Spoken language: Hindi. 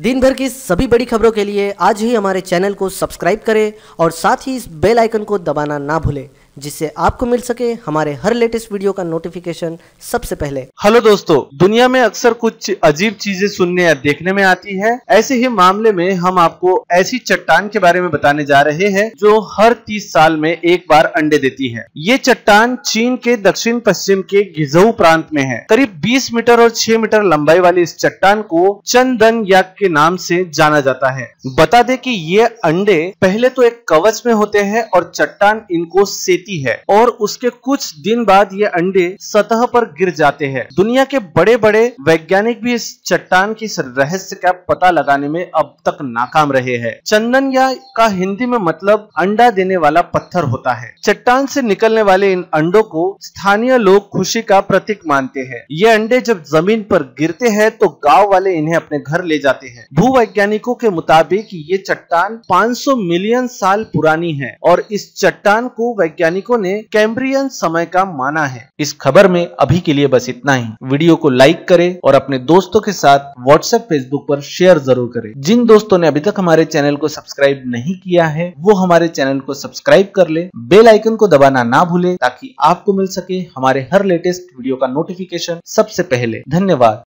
दिन भर की सभी बड़ी खबरों के लिए आज ही हमारे चैनल को सब्सक्राइब करें और साथ ही इस बेल आइकन को दबाना ना भूलें, जिससे आपको मिल सके हमारे हर लेटेस्ट वीडियो का नोटिफिकेशन सबसे पहले। हेलो दोस्तों, दुनिया में अक्सर कुछ अजीब चीजें सुनने या देखने में आती है। ऐसे ही मामले में हम आपको ऐसी चट्टान के बारे में बताने जा रहे हैं जो हर 30 साल में एक बार अंडे देती है। ये चट्टान चीन के दक्षिण पश्चिम के गिज़ोउ प्रांत में है। करीब 20 मीटर और 6 मीटर लंबाई वाली इस चट्टान को चंदन याक के नाम से जाना जाता है। बता दें कि ये अंडे पहले तो एक कवच में होते हैं और चट्टान इनको सेती है और उसके कुछ दिन बाद ये अंडे सतह पर गिर जाते हैं। दुनिया के बड़े बड़े वैज्ञानिक भी इस चट्टान की रहस्य का पता लगाने में अब तक नाकाम रहे हैं। चंदन याक का हिंदी में मतलब अंडा देने वाला पत्थर होता है। चट्टान से निकलने वाले इन अंडों को स्थानीय लोग खुशी का प्रतीक मानते हैं। ये अंडे जब जमीन पर गिरते हैं तो गांव वाले इन्हें अपने घर ले जाते हैं। भूवैज्ञानिकों के मुताबिक ये चट्टान 500 मिलियन साल पुरानी है और इस चट्टान को वैज्ञानिकों ने कैम्ब्रियन समय का माना है। इस खबर में अभी के लिए बस इतना ही। वीडियो को लाइक करें और अपने दोस्तों के साथ व्हाट्सएप फेसबुक पर शेयर जरूर करें। जिन दोस्तों ने अभी तक हमारे चैनल को सब्सक्राइब नहीं किया है वो हमारे चैनल को सब्सक्राइब कर ले, बेल आइकन को दबाना ना भूले ताकि आपको मिल सके हमारे हर लेटेस्ट वीडियो का नोटिफिकेशन सबसे पहले। धन्यवाद।